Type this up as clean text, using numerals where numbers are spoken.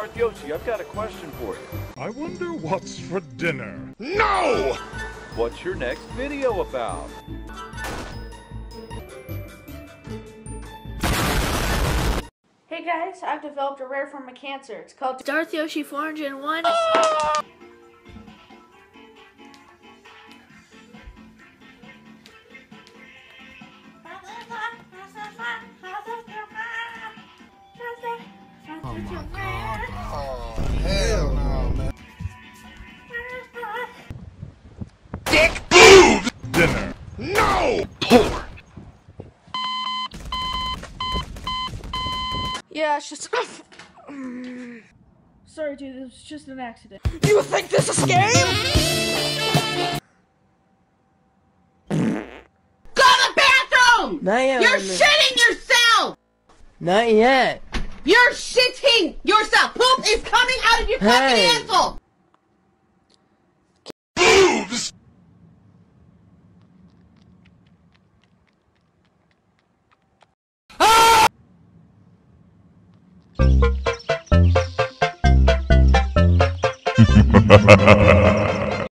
Darth Yoshi, I've got a question for you. I wonder what's for dinner. No! What's your next video about? Hey guys, I've developed a rare form of cancer. It's called Darth Yoshi 401. Oh my god. Oh, hell no, man. Dick boobs! Dinner. No! Porn! Yeah, it's just... Sorry dude, it was just an accident. You think this is game? Go to the bathroom! Not yet. You're shitting yourself! Not yet. You're shitting yourself! Poop is coming out of your fucking asshole! Boobs! Ha ha ha ha!